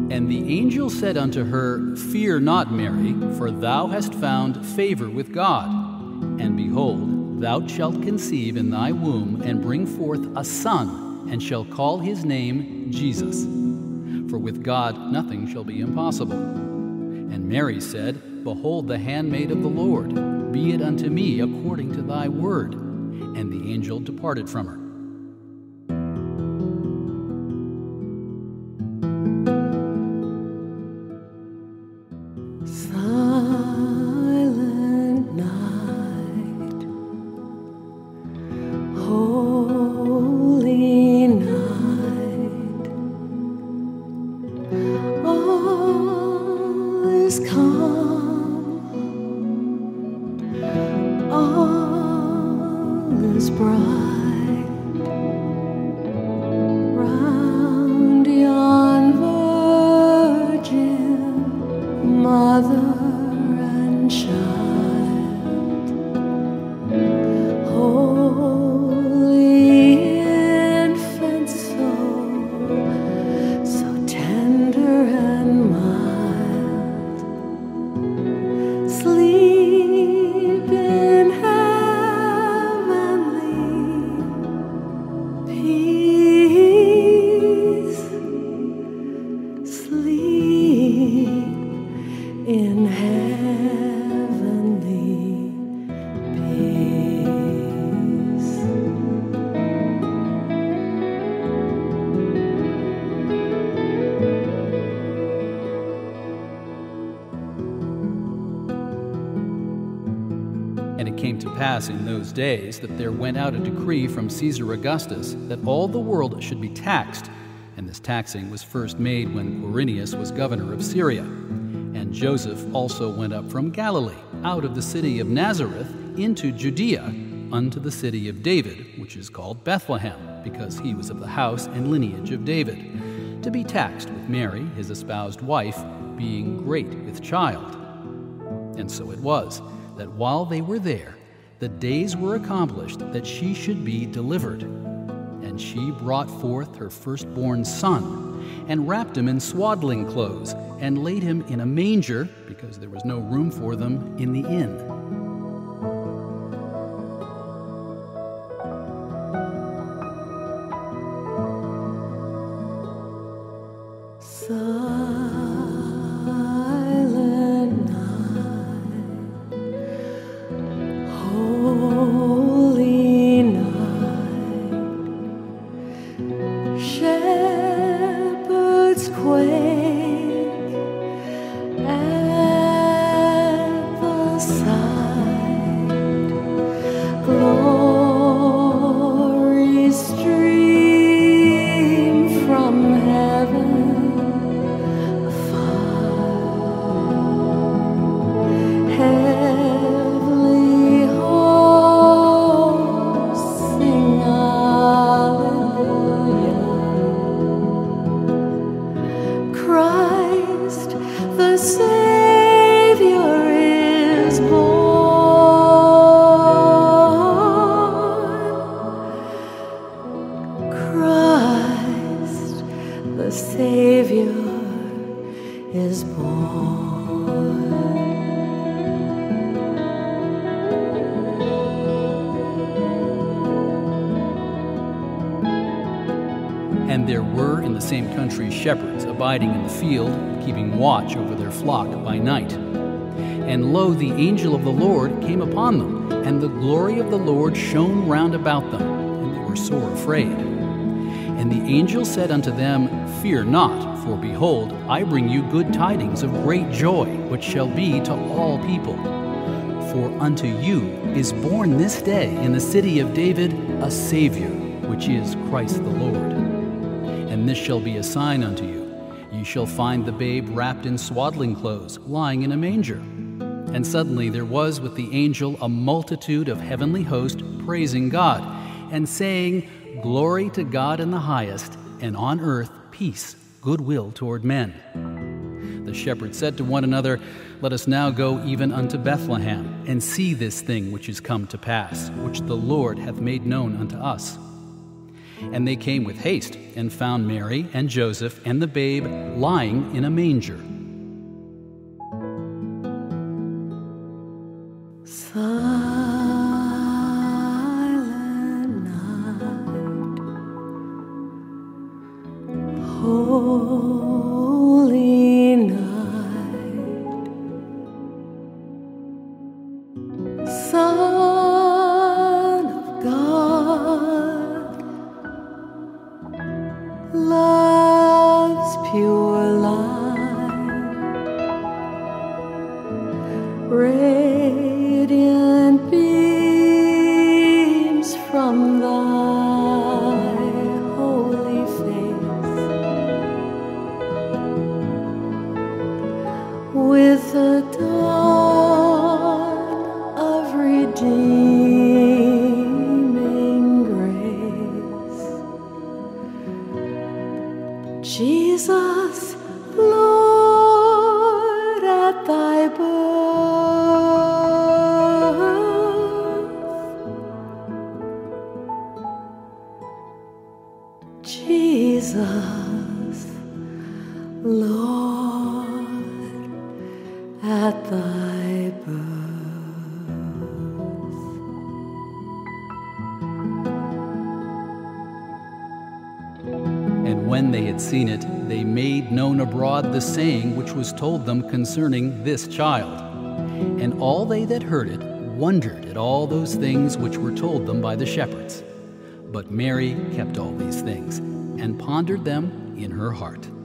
And the angel said unto her, Fear not, Mary, for thou hast found favor with God. And behold, thou shalt conceive in thy womb, and bring forth a son, and shall call his name Jesus. For with God nothing shall be impossible. And Mary said, Behold, the handmaid of the Lord, be it unto me according to thy word. And the angel departed from her. Silent night, holy night, all is calm, all is bright, round yon virgin mother and child, holy infant soul, so tender and mild, sleep in heavenly peace, sleep in heavenly peace. And it came to pass in those days that there went out a decree from Caesar Augustus that all the world should be taxed. And this taxing was first made when Quirinius was governor of Syria. And Joseph also went up from Galilee, out of the city of Nazareth, into Judea, unto the city of David, which is called Bethlehem, because he was of the house and lineage of David, to be taxed with Mary, his espoused wife, being great with child. And so it was, that while they were there, the days were accomplished that she should be delivered. And she brought forth her firstborn son, and wrapped him in swaddling clothes, and laid him in a manger, because there was no room for them in the inn. Silent night, holy night, shepherds quake at the sight, glory stream from heaven. Heavenly hosts sing hallelujah. Christ the Savior is born. Christ the Savior is born. And there were in the same country shepherds abiding in the field, keeping watch over their flock by night. And lo, the angel of the Lord came upon them, and the glory of the Lord shone round about them, and they were sore afraid. And the angel said unto them, Fear not, for behold, I bring you good tidings of great joy, which shall be to all people. For unto you is born this day in the city of David a Savior, which is Christ the Lord. And this shall be a sign unto you. Ye shall find the babe wrapped in swaddling clothes, lying in a manger. And suddenly there was with the angel a multitude of heavenly hosts praising God, and saying, Glory to God in the highest, and on earth peace, goodwill toward men. The shepherds said to one another, Let us now go even unto Bethlehem, and see this thing which is come to pass, which the Lord hath made known unto us. And they came with haste and found Mary and Joseph and the babe lying in a manger. Silent night, holy night, Son of God, love's pure light, radiant beams from thy holy face, with the dawn of redeeming grace. Jesus, Lord, at thy birth, Jesus, Lord, at thy birth. And when they had seen it, they made known abroad the saying which was told them concerning this child. And all they that heard it wondered at all those things which were told them by the shepherds. But Mary kept all these things, and pondered them in her heart.